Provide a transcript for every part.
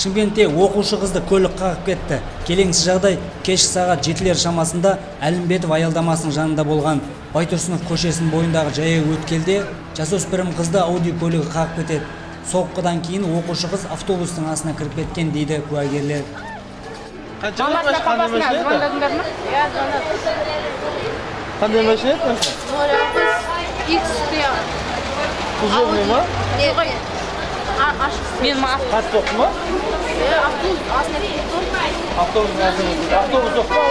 Шымкентте оқушы қызды көлік қағып кетті. Келеңсіз жағдай кешкі сағат 7-лер шамасында Әлімбетов аялдамасының жанында болған. Байтұрсынов көшесінің бойындағы жаяу өткелде жасөспірім қызды Ауди көлігі қағып кетеді. Соққыдан кейін оқушы қыз автобустың астына кіріп кеткен дейді куәгерлер. Қандай машина еді? Служебный ма? Қас тоқты ма? Автобус тоқты ма?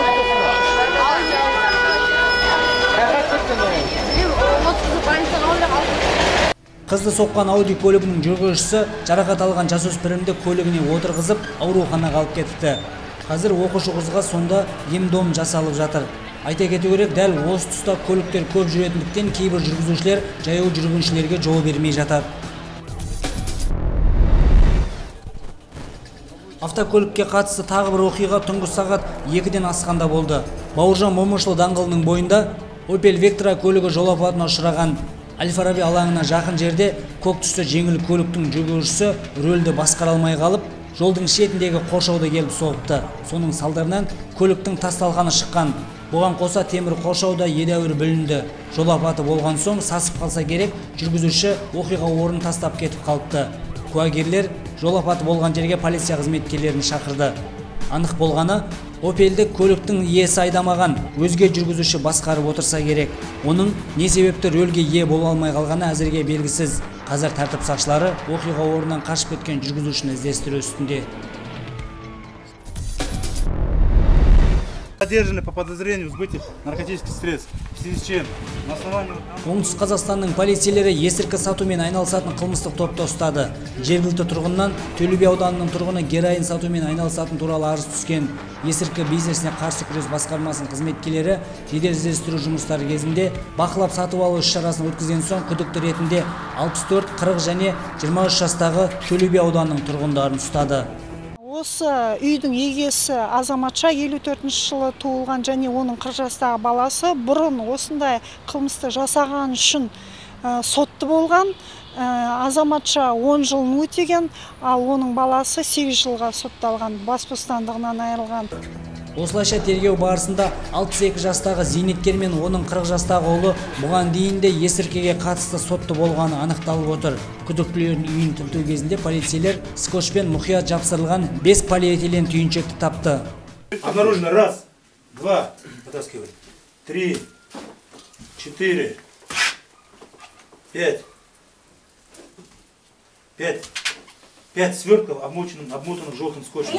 Қызды соққан Ауди көлігінің жүргізушісі жарақат алған жасөспірімді көлігіне отырғызып, ауруханаға алып кетті. Қазір оқушы қызға сонда ем-дом жасалып жатыр. Айта кету керек, дәл осы тұста көліктер көп жүретіндіктен кейбір жүргізушілер жаяу жүргіншілерге жол бермей жатады. Автокөлікке қатысты тағы бір оқиға түнгі сағат 2-ден асқанда болды. Бауыржан Момышұлы даңғылының бойында Opel Vectra көлігі жол апатына ұшыраған. Әл-Фараби алаңына жақын жерде көк түсті жеңіл көліктің жүргізушісі рөлді басқара алмай қалып, жолдың шетіндегі қоршауды келіп соғыпты. Соның салдарынан көліктің тасталғаны шыққан. Бұған қоса темір қоршауда едәуір бүлінді. Жол апаты болған соң сасып қалса керек, жүргізуші оқиға орнын тастап кетіп қалыпты. Куәгерлер жол апаты болған жерге полиция қызметкерлерін шақырды. Анық болғаны, Opel'ді көліктің иесі айдамаған, өзге жүргізуші басқарып отырса керек. Оның не себепті рөлге ие бола алмай қалғаны әзірге белгісіз. Қазір тәртіп сақшылары оқиға орнынан қашып кеткен жүргізушіні іздестіру үстінде. Задержаны по подозрению в сбытии наркотических средств. В связи с чем? На основании... Оңтүстік Қазақстанның полицейлері есірткі сатумен айналысатын қылмыстық топты ұстады. Жергілікті тұрғыннан Төле би ауданының тұрғыны героин сатумен айналысатын туралы арыз түскен. Есірткі бизнесіне қарсы күрес басқармасының қызметкерлері жедел іздестіру жұмыстары кезінде бақылап сатып алу іс-шарасын өткізген соң күдікті ретінде 64, 40 және 23 жастағы Төле би ауданының тұрғындарын ұстады. Осы үйдің егесі азаматша 54 жылы туылған және оның 40 жастағы баласы бұрын осындай қылмысты жасаған үшін сотты болған. Азаматша 10 жылын өтеген, ал оның баласы 8 жылға сотталған, бас бостандығынан айырылған. Осылайша тергеу барысында 62 жастағы зейнеткер мен оның 40 жастағы ұлы бұған дейін де есірткіге қатысты сотты болғаны анықталып отыр. Күдіктілердің үйін тінту кезінде полицейлер скотчпен мұқият жапсырылған 5 полиэтилен түйіншекті тапты. Обнаружено 1, 2, потаскивай, 3, 4, 5 свертков, обмотанных желтым скотчем.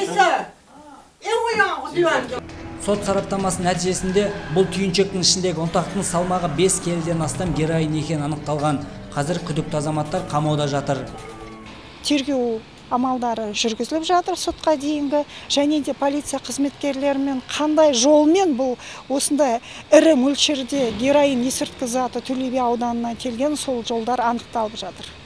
Сот сараптамасының нәтижесінде бұл түйіншектің ішіндегі ұнтақтың салмағы 5 келіден астам героин екені анықталған. Қазір күдікті азаматтар қамауда жатыр. Тергеу амалдары жүргізіліп жатыр сотқа дейінгі, және де полиция қызметкерлерімен қандай жолмен бұл осындай ірі мөлшерде героин есірткі заты Төле би ауданына келген сол жолдар анықталып жатыр.